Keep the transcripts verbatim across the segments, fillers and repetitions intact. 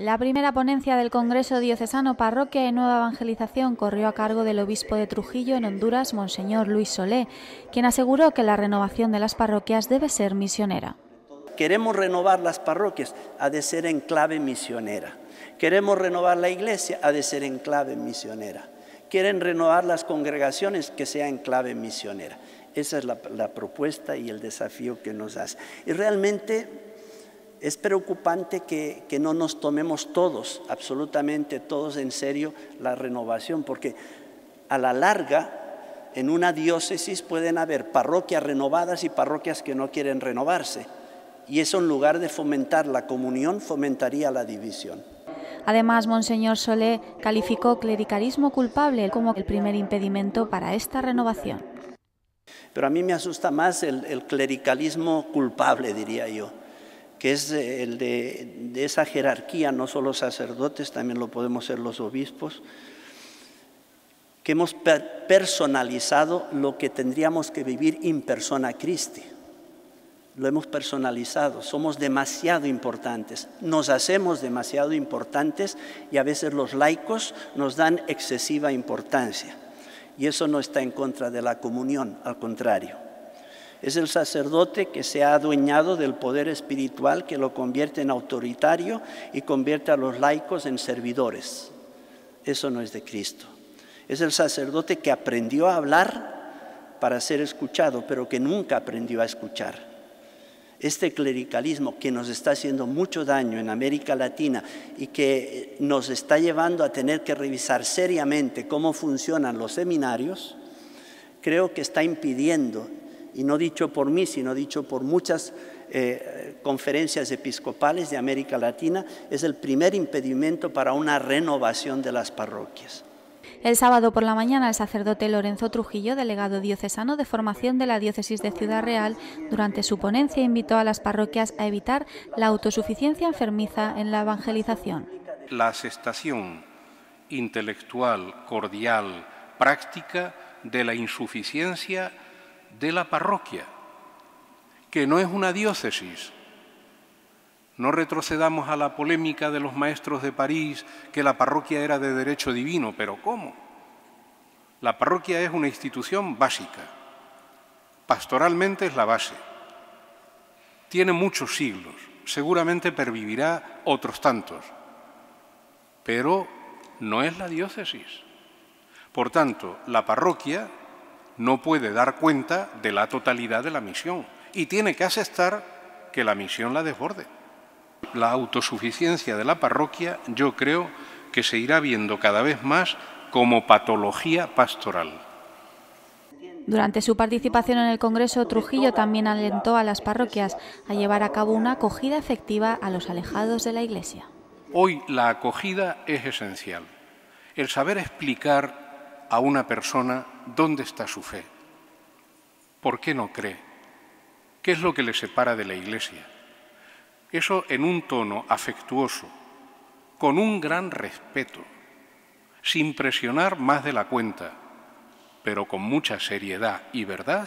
La primera ponencia del Congreso Diocesano Parroquia y Nueva Evangelización corrió a cargo del obispo de Trujillo en Honduras, Monseñor Luis Solé, quien aseguró que la renovación de las parroquias debe ser misionera. Queremos renovar las parroquias, ha de ser en clave misionera. Queremos renovar la iglesia, ha de ser en clave misionera. Quieren renovar las congregaciones, que sea en clave misionera. Esa es la, la propuesta y el desafío que nos hace. Y realmente es preocupante que, que no nos tomemos todos, absolutamente todos en serio, la renovación, porque a la larga, en una diócesis pueden haber parroquias renovadas y parroquias que no quieren renovarse. Y eso, en lugar de fomentar la comunión, fomentaría la división. Además, Monseñor Solé calificó clericalismo culpable como el primer impedimento para esta renovación. Pero a mí me asusta más el, el clericalismo culpable, diría yo, que es el de, de esa jerarquía, no solo sacerdotes, también lo podemos ser los obispos, que hemos per personalizado lo que tendríamos que vivir in persona Christi. Lo hemos personalizado, somos demasiado importantes, nos hacemos demasiado importantes y a veces los laicos nos dan excesiva importancia. Y eso no está en contra de la comunión, al contrario. Es el sacerdote que se ha adueñado del poder espiritual, que lo convierte en autoritario y convierte a los laicos en servidores. Eso no es de Cristo. Es el sacerdote que aprendió a hablar para ser escuchado, pero que nunca aprendió a escuchar. Este clericalismo que nos está haciendo mucho daño en América Latina y que nos está llevando a tener que revisar seriamente cómo funcionan los seminarios, creo que está impidiendo, y no dicho por mí, sino dicho por muchas eh, conferencias episcopales de América Latina, es el primer impedimento para una renovación de las parroquias. El sábado por la mañana, el sacerdote Lorenzo Trujillo, delegado diocesano de formación de la diócesis de Ciudad Real, durante su ponencia invitó a las parroquias a evitar la autosuficiencia enfermiza en la evangelización. La asestación intelectual, cordial, práctica de la insuficiencia de la parroquia, que no es una diócesis. No retrocedamos a la polémica de los maestros de París, que la parroquia era de derecho divino, pero ¿cómo? La parroquia es una institución básica, pastoralmente es la base. Tiene muchos siglos, seguramente pervivirá otros tantos, pero no es la diócesis. Por tanto, la parroquia no puede dar cuenta de la totalidad de la misión y tiene que asestar que la misión la desborde. La autosuficiencia de la parroquia, yo creo que se irá viendo cada vez más como patología pastoral. Durante su participación en el Congreso, Trujillo también alentó a las parroquias a llevar a cabo una acogida efectiva a los alejados de la Iglesia. Hoy la acogida es esencial. El saber explicar a una persona dónde está su fe, por qué no cree, qué es lo que le separa de la Iglesia. Eso en un tono afectuoso, con un gran respeto, sin presionar más de la cuenta, pero con mucha seriedad y verdad.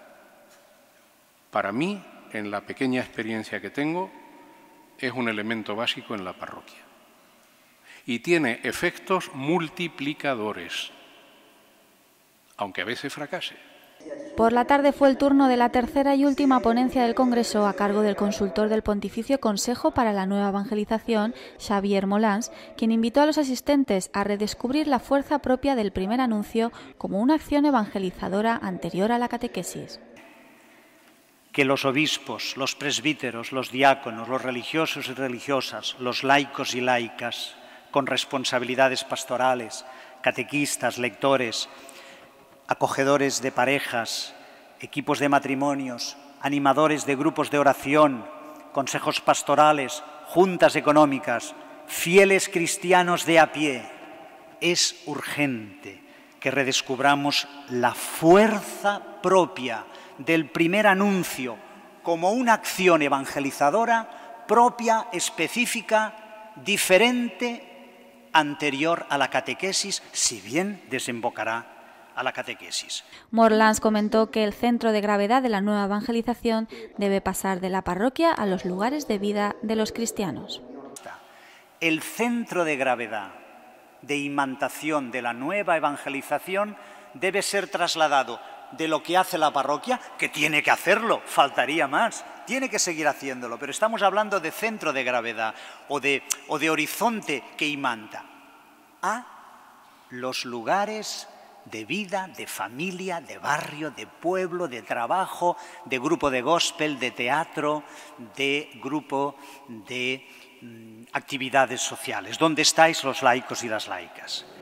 Para mí, en la pequeña experiencia que tengo, es un elemento básico en la parroquia. Y tiene efectos multiplicadores, aunque a veces fracase. Por la tarde fue el turno de la tercera y última ponencia del Congreso a cargo del consultor del Pontificio Consejo para la Nueva Evangelización, Xavier Molans, quien invitó a los asistentes a redescubrir la fuerza propia del primer anuncio como una acción evangelizadora anterior a la catequesis. Que los obispos, los presbíteros, los diáconos, los religiosos y religiosas, los laicos y laicas, con responsabilidades pastorales, catequistas, lectores, acogedores de parejas, equipos de matrimonios, animadores de grupos de oración, consejos pastorales, juntas económicas, fieles cristianos de a pie. Es urgente que redescubramos la fuerza propia del primer anuncio como una acción evangelizadora propia, específica, diferente, anterior a la catequesis, si bien desembocará a la catequesis. Molans comentó que el centro de gravedad de la nueva evangelización debe pasar de la parroquia a los lugares de vida de los cristianos. el centro de gravedad de imantación de la nueva evangelización debe ser trasladado de lo que hace la parroquia, que tiene que hacerlo, faltaría más, tiene que seguir haciéndolo, pero estamos hablando de centro de gravedad o de, o de horizonte que imanta, a los lugares de vida, de familia, de barrio, de pueblo, de trabajo, de grupo de gospel, de teatro, de grupo de mm, actividades sociales. ¿Dónde estáis los laicos y las laicas?